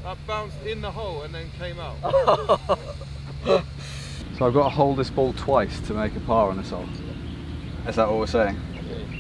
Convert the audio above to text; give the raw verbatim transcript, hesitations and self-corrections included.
That bounced in the hole and then came out. So I've got to hold this ball twice to make a par on this hole. Is that what we're saying? Yeah.